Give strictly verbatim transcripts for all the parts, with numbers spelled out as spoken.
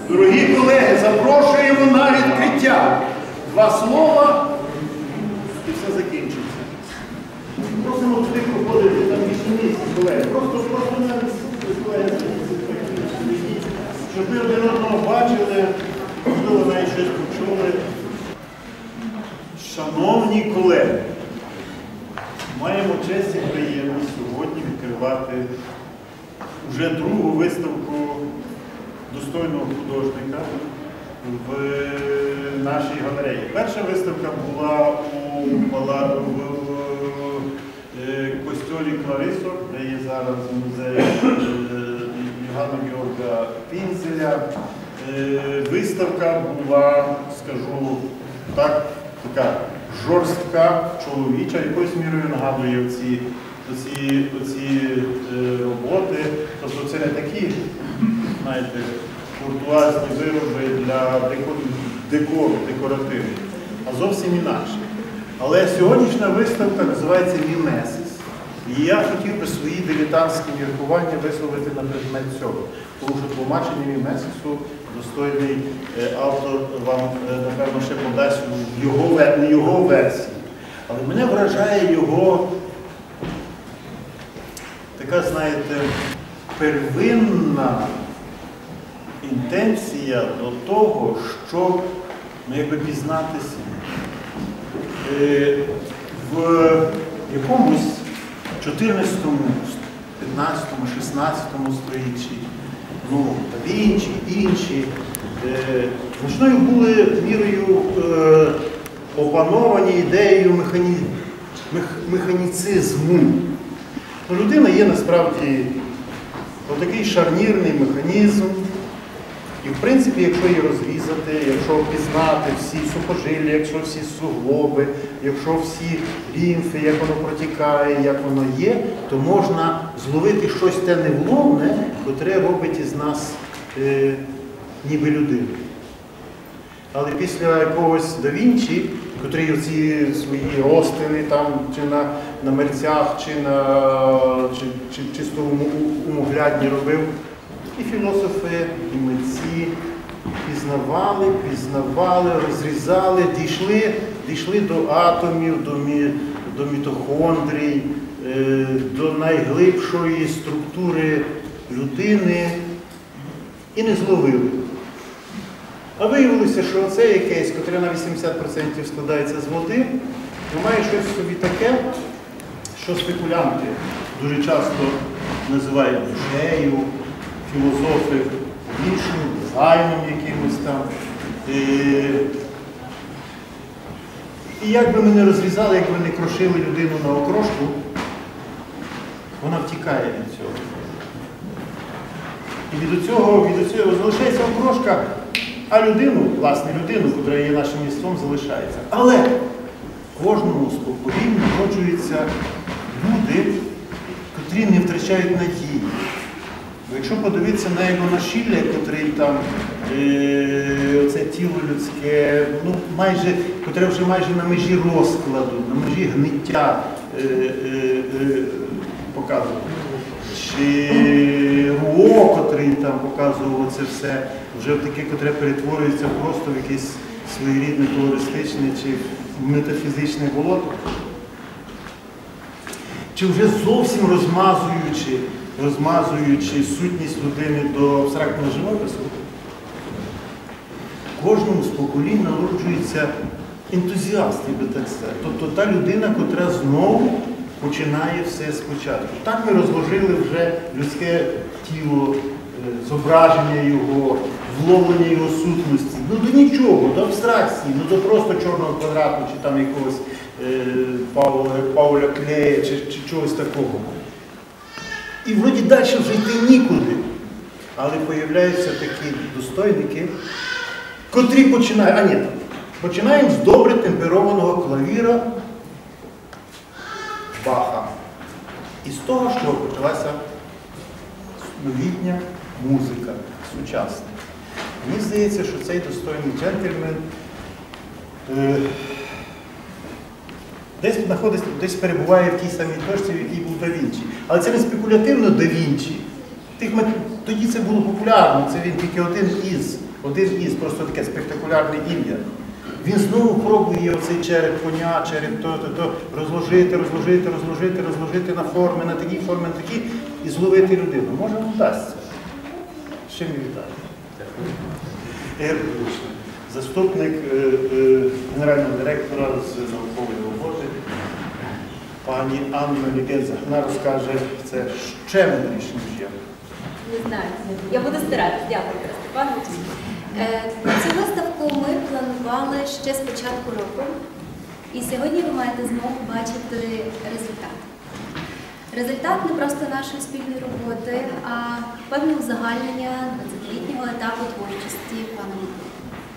Дорогі колеги, запрошуємо на відкриття. Два слова і все закінчиться. Просимо туди проходити, там більше місць, колеги. Просто, просто не колеги, щоб ми один одного бачили, можливо, навіть щось почули. Шановні колеги, маємо честь і приємність сьогодні відкривати вже другу виставку достойного художника в нашій галереї. Перша виставка була у, в костьолі Кларисок, де є зараз музей Євгена Георга Пінзеля. Виставка була, скажу так, така жорстка, чоловіча, якоюсь мірою нагадує оці, оці, оці роботи. Тобто це не такі, знаєте, куртуазні вироби для декору, декоративних, а зовсім інакше. Але сьогоднішня виставка називається «Мімесис». І я хотів би свої дилетантські міркування висловити на предмет цього. Тому що тлумачення «Мімесису» достойний автор вам, напевно, ще подасть в його, його версії. Але мене вражає його така, знаєте, первинна інтенція до того, щоб, ну, якби пізнатися е, в якомусь чотирнадцятому, п'ятнадцятому, шістнадцятому столітті, ну, та інші, інші, е, значною були мірою е, опановані ідеєю механі... мех... механіцизму. Ну, людина є насправді отакий шарнірний механізм. І, в принципі, якщо її розрізати, якщо пізнати всі сухожилля, якщо всі суглоби, якщо всі лімфи, як воно протікає, як воно є, то можна зловити щось те невловне, котре робить із нас е, ніби людину. Але після якогось да Вінчі, котрий оці свої розтини там, чи на, на мерцях, чи, на, чи, чи чисто умоглядні робив, і філософи, і митці пізнавали, пізнавали, розрізали, дійшли, дійшли до атомів, до, мі, до мітохондрій, е, до найглибшої структури людини і не зловили. А виявилося, що оце якесь, котре на вісімдесят відсотків складається з води, має щось в собі таке, що спекулянти дуже часто називають душею, філософи іншим, дизайном якимось там. І, і як би ми не розрізали, як би не крошили людину на окрошку, вона втікає від цього. І від цього, від цього залишається окрошка, а людину, власне людину, яка є нашим містом, залишається. Але в кожному з поколінь народжуються люди, котрі не втрачають надії. Бо якщо подивитися на його нашілля, котрий там, е, оце тіло людське, ну, майже, котре вже майже на межі розкладу, на межі гниття е, е, е, показував. Чи Руо, котрий там показував це все, вже таке, котре перетворюється просто в якесь своєрідне колористичне чи метафізичне болото. Чи вже зовсім розмазуючи, розмазуючи сутність людини до абстрактного живопису, в кожному з поколінь народжується ентузіаст, я би так сказав. Тобто та людина, котра знову починає все спочатку. Так ми розложили вже людське тіло, зображення його, вловлення його сутності. Ну до нічого, до абстракції, ну до просто чорного квадрату, чи там якогось е, Пауля, Пауля Клея, чи, чи чогось такого. І вроді далі вже йти нікуди. Але появляються такі достойники, котрі починають, а ні, починаємо з добре темперованого клавіра Баха. І з того, що почалася новітня музика, сучасна. Мені здається, що цей достойний джентльмен е, десь знаходиться, десь перебуває в тій самій точці, в якій був да Вінчі. Але це не спекулятивно да Вінчі. Тих, тоді це було популярно, це він тільки один із, один із, просто таке спектакулярне ім'я. Він знову пробує оцей череп коня, череп то, то, то, розложити, розложити, розложити, розложити на форми, на такі форми, на такі, і зловити людину. Може, вдасться. З чим вітаю. Ігор Петрович, заступник е, е, генерального директора з наукової роботи, пані Анна Лігеза. Вона розкаже це ще мудріше, ніж я. Не знаю. Я буду старатися. Дякую, Степанович. Цю виставку ми планували ще з початку року. І сьогодні ви маєте змогу бачити результат. Результат не просто нашої спільної роботи, а певне узагальнення двадцятилітнього етапу творчості пана Миколи.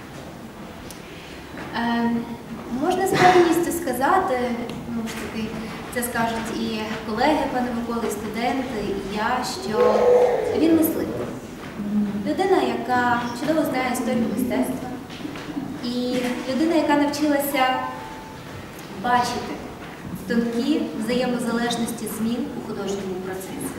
Е, можна з певністю сказати, ну ж таки, це скажуть і колеги пана Миколи, і студенти, і я, що він мислитель. Людина, яка чудово знає історію мистецтва, і людина, яка навчилася бачити тонкі взаємозалежності змін у художньому процесі.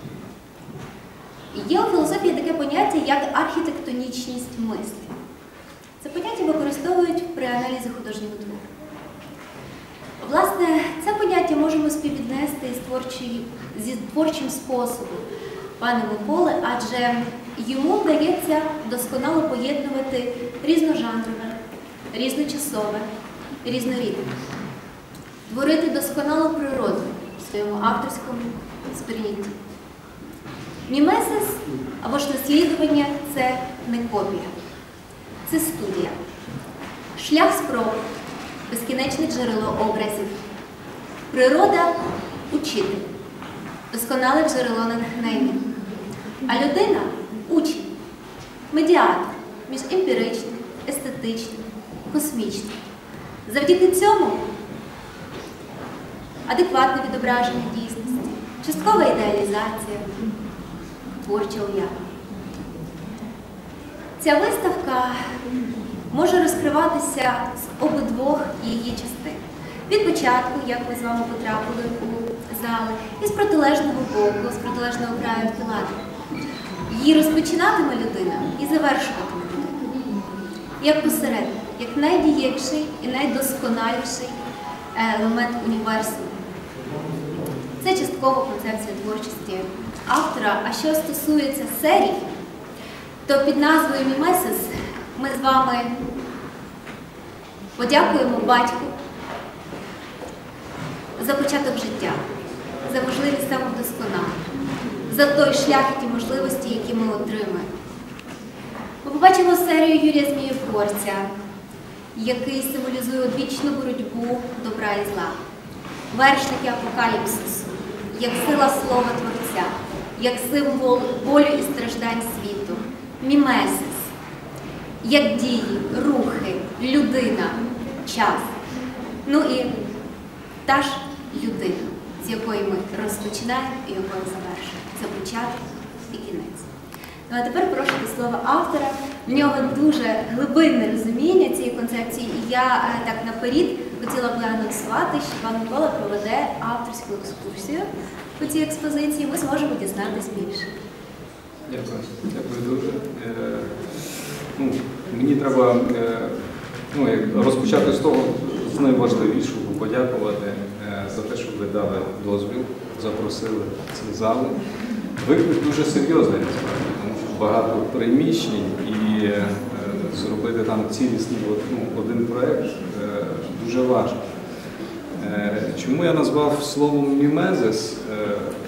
Є у філософії таке поняття, як архітектонічність мислі. Це поняття використовують при аналізі художнього твору. Власне, це поняття можемо співвіднести із творчої, зі творчим способом пана Миколи, адже йому вдається досконало поєднувати різножанрове, різночасове, різнорідне. Творити досконалу природу в своєму авторському сприйнятті. Мімезис або ж наслідування – це не копія, це студія. Шлях спроб, безкінечне джерело образів. Природа – учитель, досконале джерело натхнення. А людина – учень, медіатор між емпіричним, естетичним, космічним. Завдяки цьому адекватне відображення дійсності, часткова ідеалізація, творча уява. Ця виставка може розкриватися з обидвох її частин. Від початку, як ми з вами потрапили у зали, і з протилежного боку, з протилежного краю кілату. Її розпочинатиме людина і завершуватиме людина. Як посередник, як найдієвший і найдосконаліший елемент універсуму. Це частково концепція творчості автора. А що стосується серій, то під назвою «Мімезис» ми з вами подякуємо батьку за початок життя, за можливість самовдосконалення, за той шлях і ті можливості, які ми отримаємо. Ми побачимо серію Юрія Змієтворця, який символізує одвічну боротьбу добра і зла. Вершники апокаліпсису, як сила слова Творця, як символ болю і страждань світу. Мімезис, як дії, рухи, людина, час. Ну і та ж людина, з якої ми розпочинаємо і якою завершуємо. Це початок і кінець. Ну а тепер прошу до слова автора. В нього дуже глибинне розуміння цієї концепції, і я так наперед хотіла б анонсувати, що пан Микола проведе авторську екскурсію по цій експозиції, ми зможемо дізнатися більше. Дякую. Дякую дуже. Е, ну, мені треба е, ну, розпочати з того, з найважливішого, подякувати е, за те, що ви дали дозвіл, запросили ці зали. Виклик дуже серйозний, насправді, тому що багато приміщень і е, зробити там цілісний ну, один проєкт е, дуже важко. Е, чому я назвав словом «мімезис»? Е,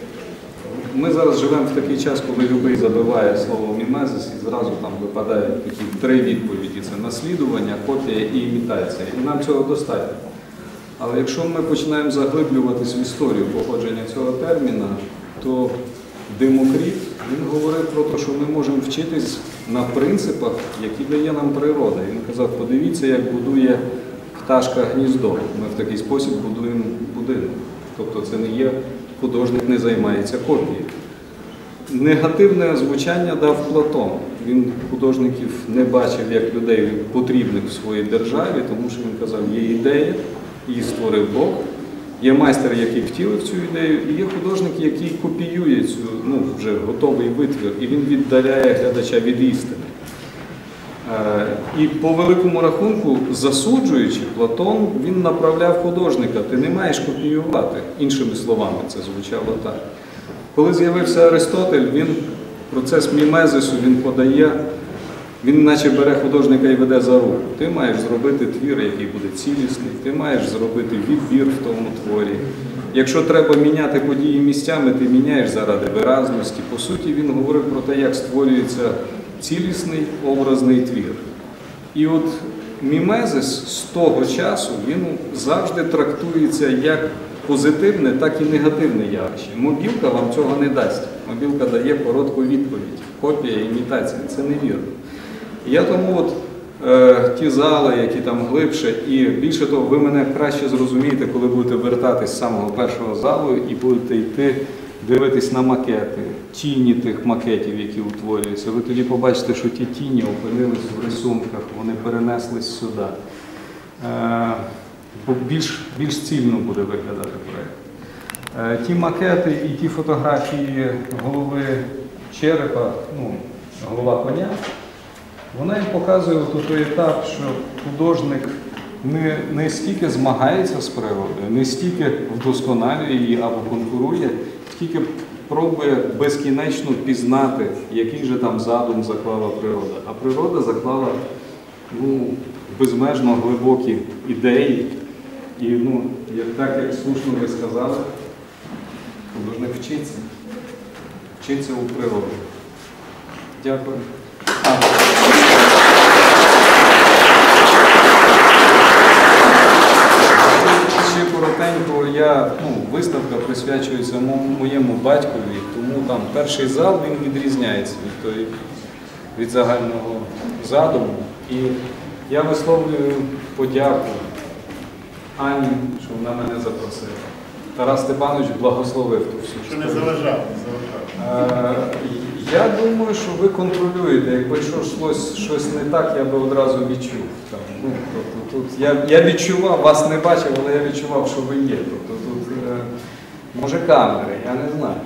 Ми зараз живемо в такий час, коли любий забиває слово «мімезис» і зразу там випадають такі три відповіді. Це наслідування, копія і імітація. І нам цього достатньо. Але якщо ми починаємо заглиблюватись в історію походження цього терміна, то Демокрит, він говорив про те, що ми можемо вчитись на принципах, які дає нам природа. Він казав, подивіться, як будує пташка гніздо. Ми в такий спосіб будуємо будинок. Тобто це не є, художник не займається копією. Негативне звучання дав Платон. Він художників не бачив як людей потрібних в своїй державі, тому що він казав, є ідея, її створив Бог, є майстер, який втілив цю ідею, і є художник, який копіює цю, ну, вже готовий витвір, і він віддаляє глядача від істини. І по великому рахунку, засуджуючи, Платон, він направляв художника, ти не маєш копіювати. Іншими словами, це звучало так. Коли з'явився Аристотель, він процес мімезису, він подає, він наче бере художника і веде за руку. Ти маєш зробити твір, який буде цілісний, ти маєш зробити відбір в тому творі. Якщо треба міняти події місцями, ти міняєш заради виразності. По суті, він говорив про те, як створюється цілісний образний твір. І от мімезис з того часу, він завжди трактується як позитивне, так і негативне явище. Мобілка вам цього не дасть. Мобілка дає коротку відповідь. Копія, імітація – це невірно. Я тому от е, ті зали, які там глибше, і більше того, ви мене краще зрозумієте, коли будете вертатись з самого першого залу і будете йти дивитись на макети, тіні тих макетів, які утворюються. Ви тоді побачите, що ті тіні опинились в рисунках, вони перенеслись сюди. Е, бо більш, більш цільно буде виглядати проєкт. Е, ті макети і ті фотографії голови черепа, ну, голова коня, вона їм показує той етап, що художник не, не стільки змагається з природою, не стільки вдосконалює її або конкурує, скільки пробує безкінечно пізнати, який же там задум заклала природа. А природа заклала ну, безмежно глибокі ідеї. І ну, як, так, як слушно ви сказали, художник вчиться. Вчиться у природі. Дякую. А. Ще коротенько, я, ну, виставка присвячується моєму батькові, тому там перший зал він відрізняється від, той, від загального задуму. І я висловлюю подяку Ані, що вона мене запросила. Тарас Степанович благословив ту всю. Що не заважав, не заважав. Я думаю, що ви контролюєте. Якби щось, щось не так, я би одразу відчув. Там, ну, тобто, тут, я, я відчував, вас не бачив, але я відчував, що ви є. Тобто, тут, е, може камери, я не знаю.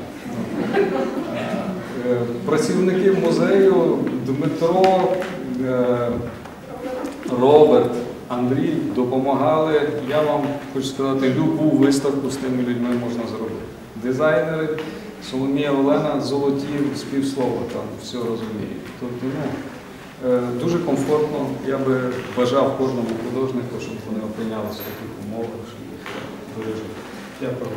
Е, працівники музею Дмитро, е, Роберт, Андрій допомагали. Я вам хочу сказати, любу виставку з тими людьми можна зробити. Дизайнери, Соломія Олена, золоті співслова, там все розуміють. Тобто, ну, дуже комфортно. Я би бажав кожному художнику, щоб вони опинялися в таких умовах, щоб їх бережуть. Дякую.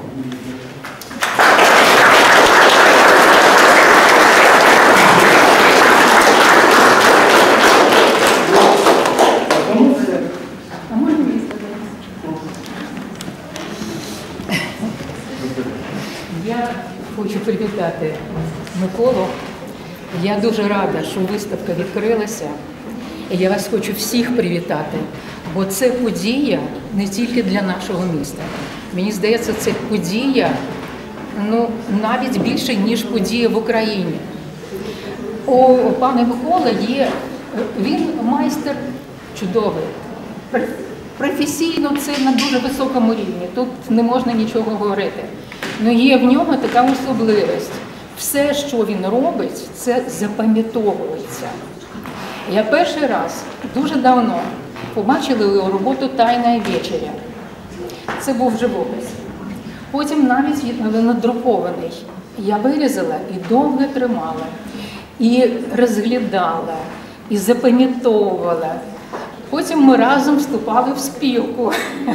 Я хочу привітати Миколу. Я дуже рада, що виставка відкрилася. І я вас хочу всіх привітати, бо це подія не тільки для нашого міста. Мені здається, це подія, ну, навіть більше, ніж подія в Україні. У пана Миколи є, він майстер чудовий. Професійно це на дуже високому рівні, тут не можна нічого говорити. Але є в ньому така особливість. Все, що він робить, це запам'ятовується. Я перший раз, дуже давно, побачила його роботу «Тайна вечеря». Це був живопис. Потім навіть він надрукований. Я вирізала і довго тримала, і розглядала, і запам'ятовувала. Потім ми разом вступали в спілку.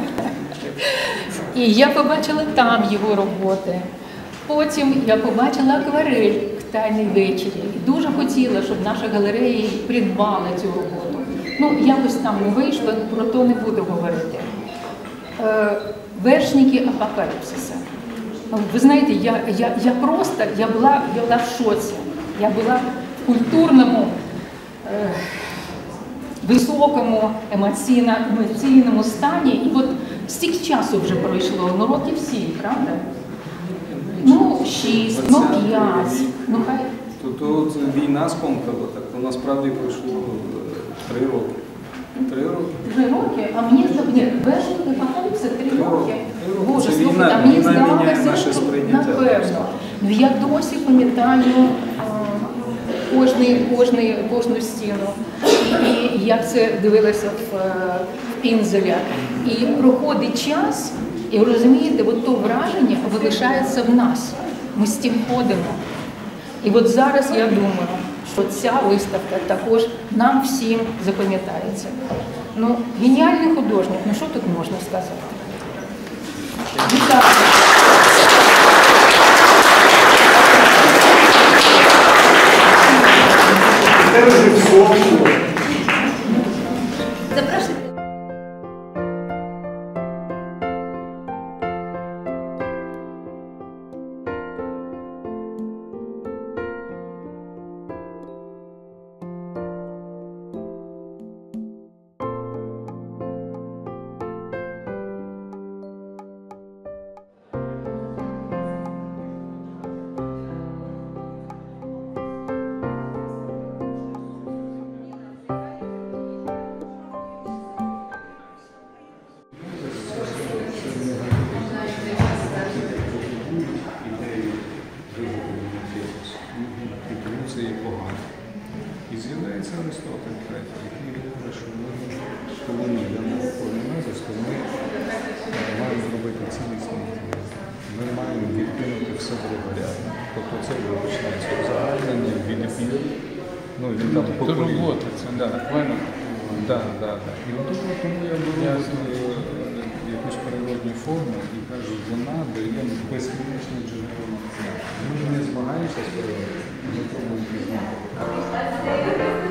І я побачила там його роботи. Потім я побачила акварель в «Тайній вечері». І дуже хотіла, щоб наша галерея придбала цю роботу. Ну, якось там не вийшло, про то не буду говорити. Е, вершники апокаліпсиса. Ви знаєте, я, я, я просто, я була, я була в шоці. Я була в культурному, е, високому емоційно, емоційному стані. І от стільки часу вже пройшло, ну років сім, правда? Ну, шість, ну п'ять, ну хай. Тут, тут війна скомкала, так то насправді пройшло три роки. Три роки? Три роки? А мені здається, вершники апокаліпсиса три роки. Боже, Це слухайте, війна, а мені війна міняє здавалося, наше що, сприйняття. напевно. Ну, я досі пам'ятаю кожну, кожну, кожну стіну. І і я це дивилася в, е, в Пінзеля. І проходить час, і розумієте, от то враження залишається в нас. Ми з тим ходимо. І от зараз я думаю, що ця виставка також нам всім запам'ятається. Ну, геніальний художник, ну що тут можна сказати? Вітаю! Це вже все. Запрошуйте. Це є погано. І з'являється Аристотель третій, який говорить, що ми, коли ми йдемо по гімназію, то ми маємо зробити цілісний дії. Ми маємо відкинути все другорядне. Тобто це вже починається узагальнення, відбір. Ну, він там Це робота, це да. буквально. Да, да, да. І от тут от тому я беру от, е, якусь природню форму і кажу, вона дає безкінечне джерело. Ми ж не змагаємося з природою, ми пробуємо пізнати.